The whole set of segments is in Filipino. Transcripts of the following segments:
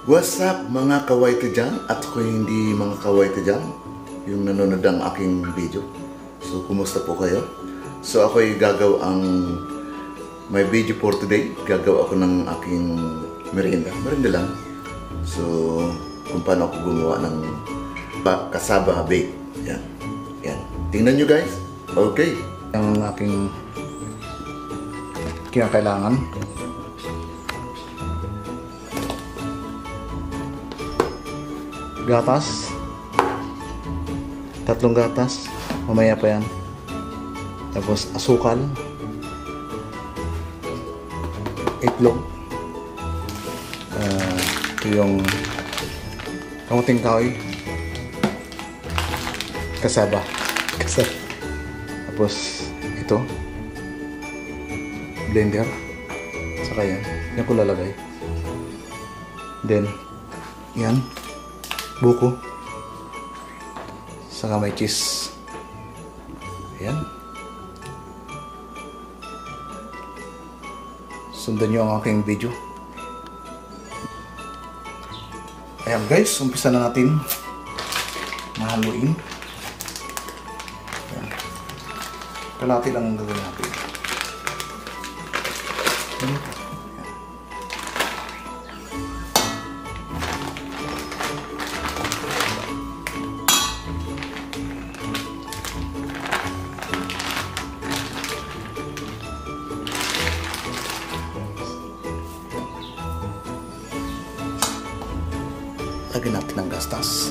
What's up mga kawaito dyan at kung hindi mga kawaito dyan yung nanonood ng aking video. So kumusta po kayo? So ako'y gagawa ang my video for today. Gagawa ako ng aking merienda. Merienda lang. So kung paano ako gumawa ng cassava bake. Yan. Yan. Tingnan nyo guys. Okay. Ang aking kinakailangan. Gatas, 3 gatas, mamaya pa yan. Tapos asukal, itlog, ito yung kamuting kahoy, kasaba, tapos ito, blender, saka yan ko lalagay. Then, yan. Buko, saka may cheese. Ayan. Sundan nyo ang aking video. Ayan guys, umpisa na natin mahaluin. Ayan. Kalahati lang ang gagawin natin. Ayan. Lagyan natin ng gastas.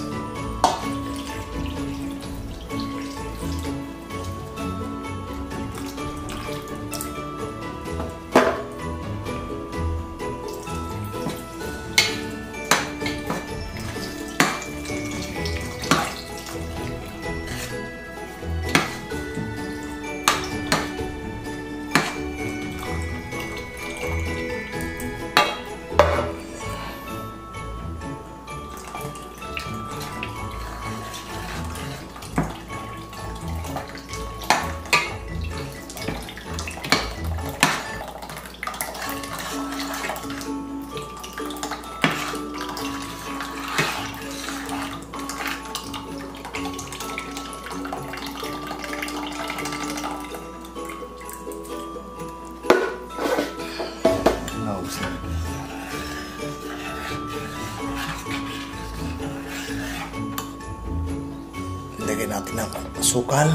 Lagyan natin ng asukal.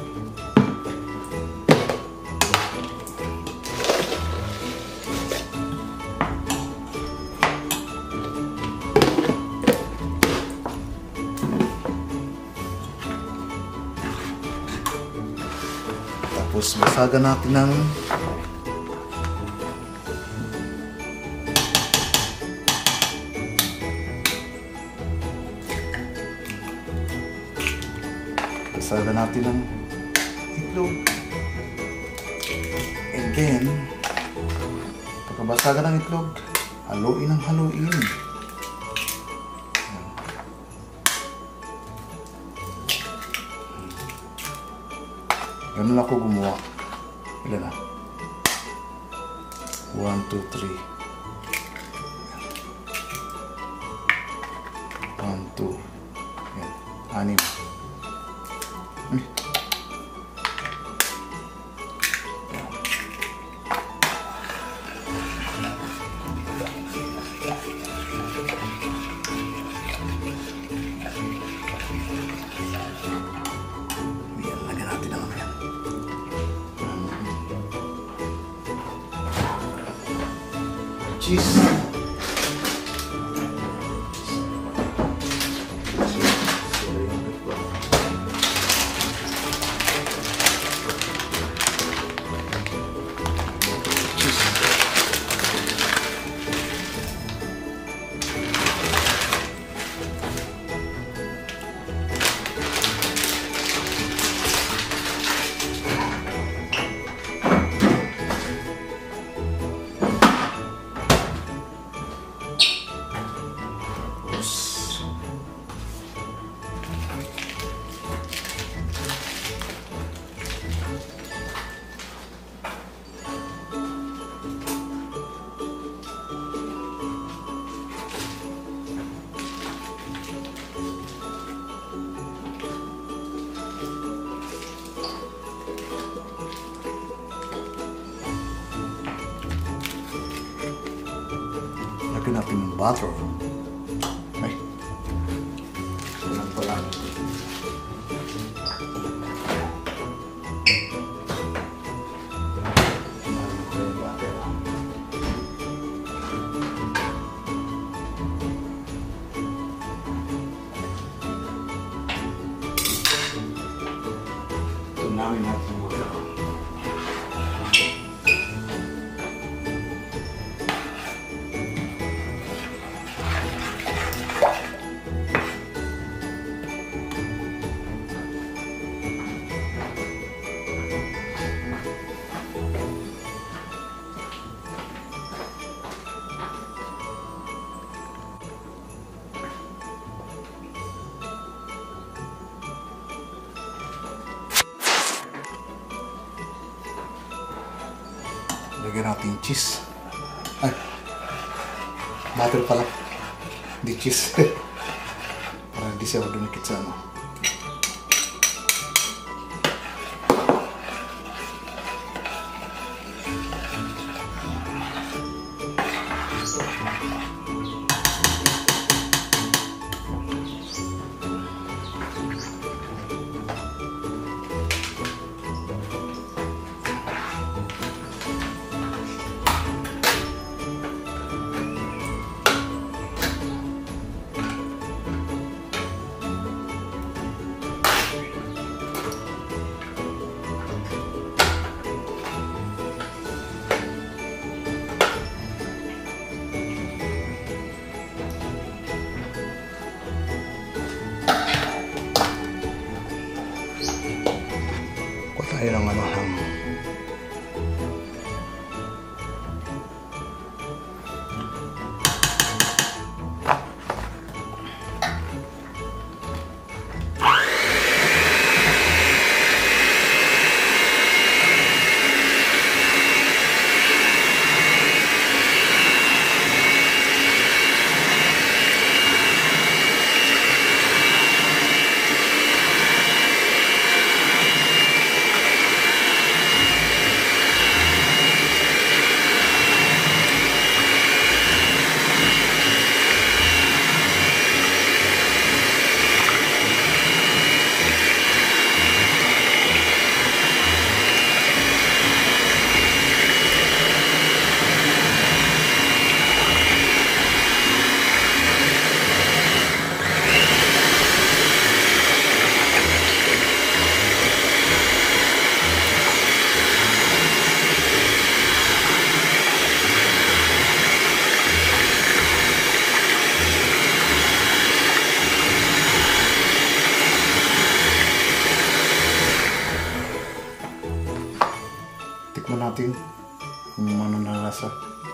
Tapos masagan natin ng Saga natin ng itlog. And then, pagkabasagan ng itlog, haluin ang haluin. Ganun ako gumawa. Ilan na? 1, 2, 3. 1, 2. Yan. 6. Cheese. lagyan natin ng butter. Ay. Yan pala. Tunawin natin yung butter. Lagyan natin yung cheese. Ay, butter pala. Hindi cheese. Para hindi siya dumikit sa ano. Tayo ng ano ham. Tikman natin kung ano na lasa.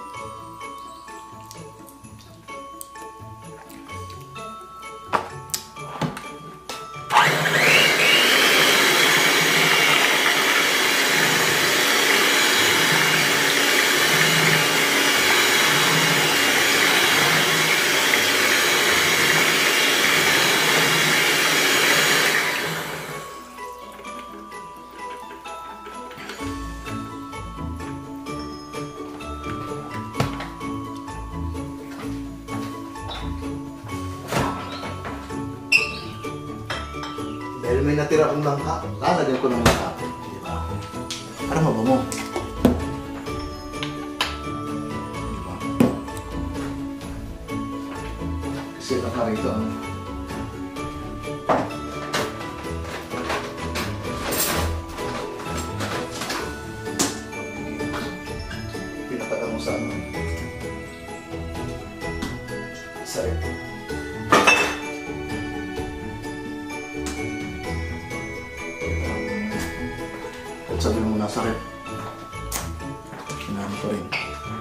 Dahil may natira akong langka, lalagyan ko ng langka. Diba? Para mabango. Diba? Kasi langka rito ano. Pinatagal mo sa ano. Sarap. Sabi mo nasa rep. Hinami ko rin.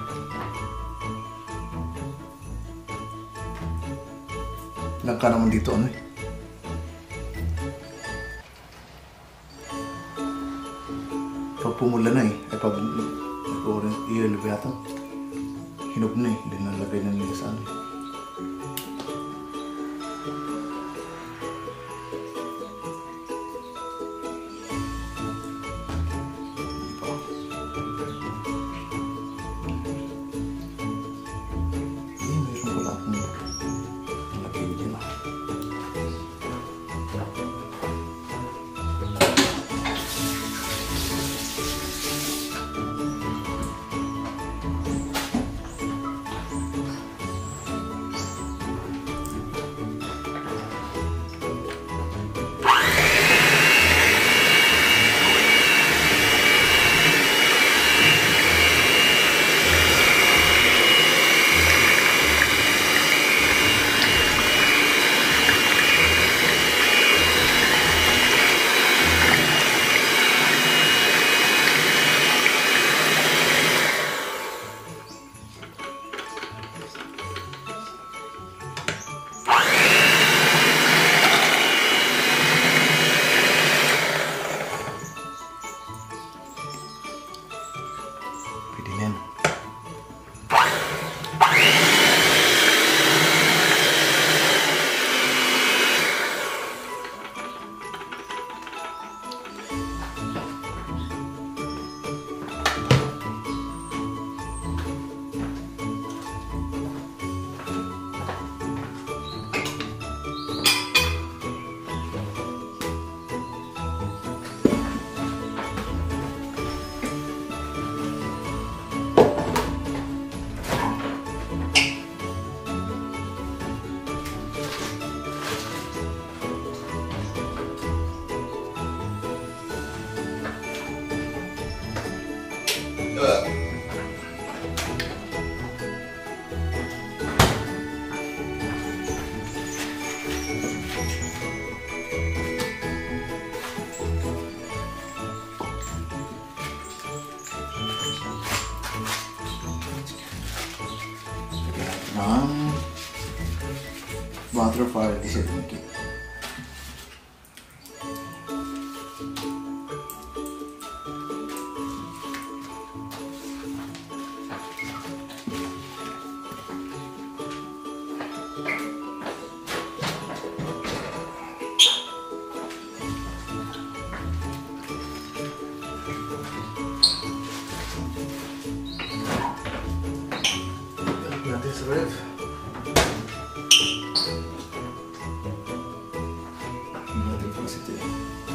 Langka naman dito ano eh. Pag pumula na eh. Ay pag iyon yata. Hinog na eh. Hindi nalagay na nila sa ano eh. Butterfly disinfectant. Natin sa ref. Natin po kasi ito eh.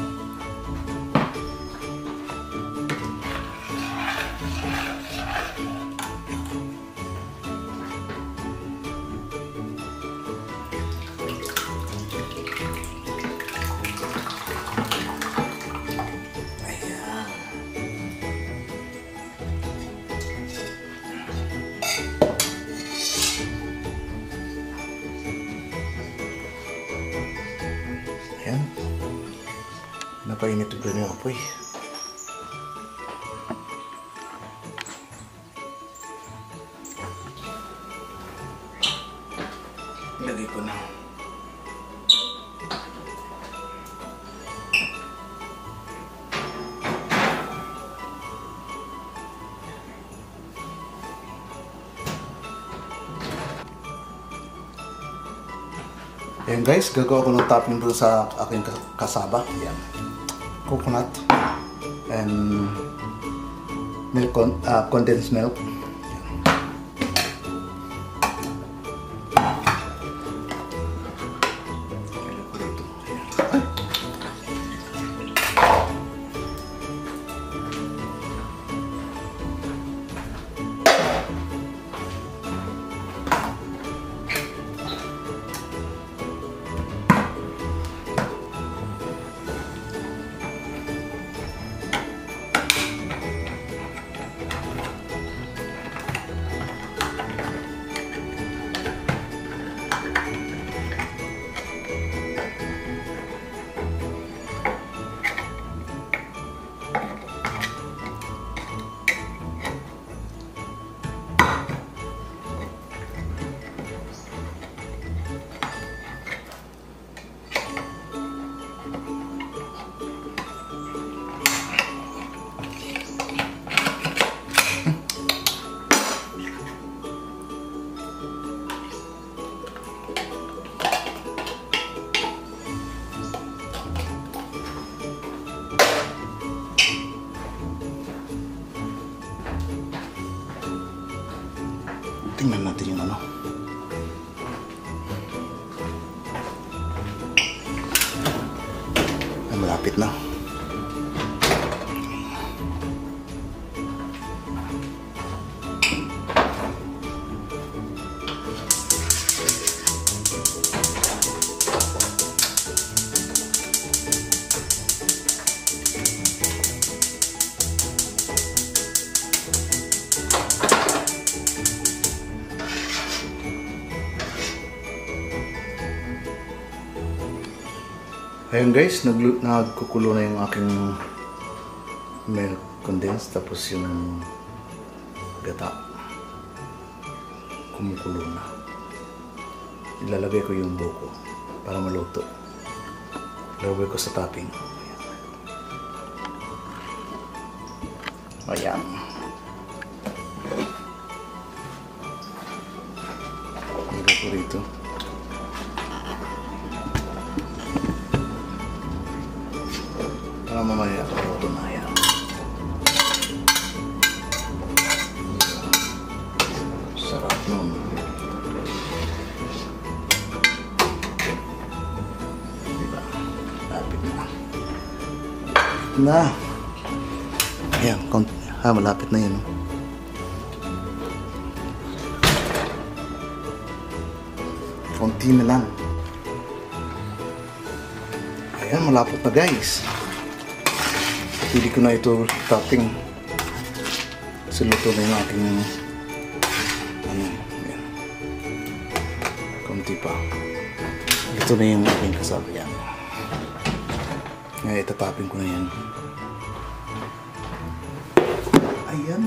Ayan. Napainit ko na yung apoy. Ilagay ko na. Ayan guys, gagawa ko ng topping doon sa aking kasaba. Ayan. Coconut and milk, condensed milk. Tingnan natin yung ano. Ay, malapit na. Ayun guys, nagkukulo na yung aking milk condensed, tapos yung gata kumukulo na. Ilalagay ko yung buko para maluto. Ilalagay ko sa topping. Ayan. Ilagay ko rito. Para mamaya maluto na yan. Sarap nun. Diba? Lapit na. Ayan, malapit na yun. Konti na lang. Ayan, malapot na guys. Pili ko na ito topping Kasi luto na yung aking ano, yan. Kunti pa. Luto na yung aking kasama yan. Ngayon, itatapin ko na yan. Ayan.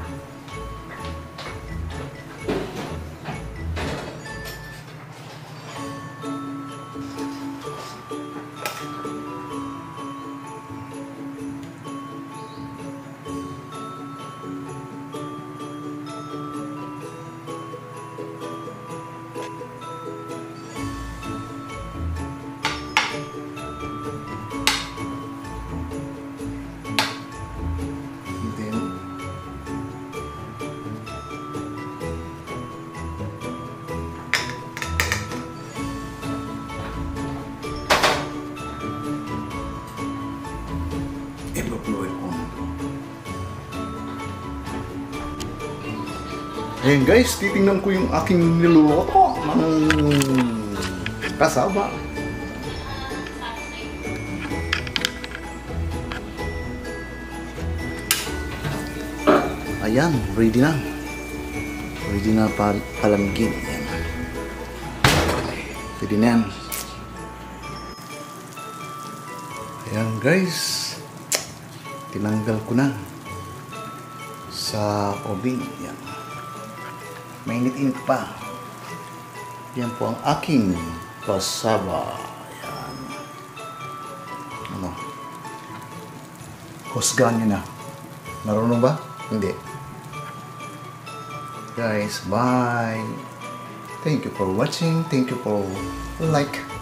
I-upload ko na to. Ayan guys, titingnan ko yung aking niluluto ng kasaba. Ayan, ready na. Ready na palamigin. Ayan. Ready na yan. Ayan guys, tinanggal ko na sa oven. Yan. Mainit-init pa. Yan po ang aking kasaba. Yan. Ano? Husgahan nyo na. Marunong ba? Hindi. Guys, bye. Thank you for watching. Thank you for like.